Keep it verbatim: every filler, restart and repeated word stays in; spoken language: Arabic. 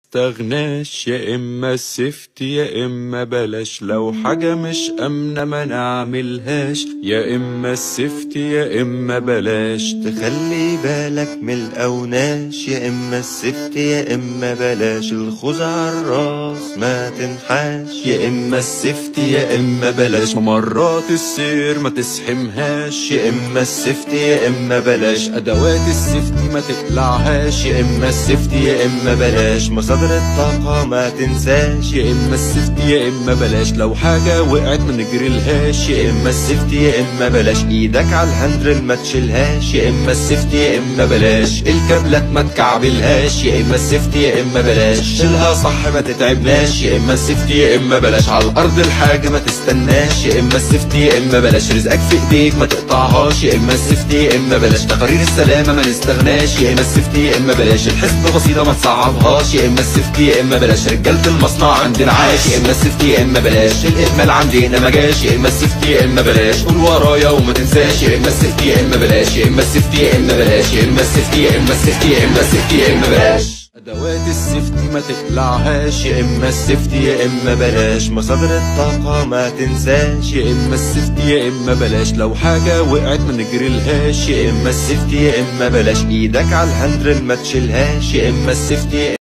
نستغناش، يا اما السفت يا اما بلاش، لو حاجة مش امنة ما نعملهاش، يا اما السفت يا اما بلاش. تخلي بالك من الاوناش، يا اما السفت يا اما بلاش، الخوذة عالراس ما تنحاش، يا اما السفت يا اما بلاش، ممرات السير ما تسحمهاش، يا اما السفت يا اما بلاش، ادوات السفت ما تقلعهاش، يا اما السفت يا اما بلاش، مصادر الطاقة ما تنساش، يا اما السفت يا اما بلاش، لو حاجة وقعت ما نجريلهاش، يا اما السفت يا اما بلاش، ايدك على الهاندرل ما تشيلهاش، يا اما السفت يا اما بلاش، الكابلات ما تكعبلهاش، يا اما السفت يا اما بلاش، شيلها صح ما تتعبناش، يا اما السفت يا اما بلاش، على الارض الحاجة ما تستناش، يا اما السفت يا اما بلاش، رزقك في ايديك ما تقطعهاش، يا اما السفت يا اما بلاش، تقارير السلامة ما نستغناش، يا اما السفت يا اما بلاش، الحسبة بسيطة ما تصعبهاش، يا اما السفت يا اما بلاش، رجالة المصنع عندنا عاش، يا اما السفت يا اما بلاش، الاهمال عندنا ما جاش، يا اما السفت يا اما بلاش، قول ورايا وما تنساش، يا اما السفت يا اما بلاش، يا اما السفت يا اما بلاش، يا اما السفت يا اما السفت يا اما السفت يا اما بلاش، ادوات السفت ما تقلعهاش، يا اما السفت يا اما بلاش، مصادر الطاقة ما تنساش، يا اما السفت يا اما بلاش، لو حاجة وقعت ما نجريلهاش، يا اما السفت يا اما بلاش، ايدك على الهاندرل ما تشيلهاش، يا اما السفت يا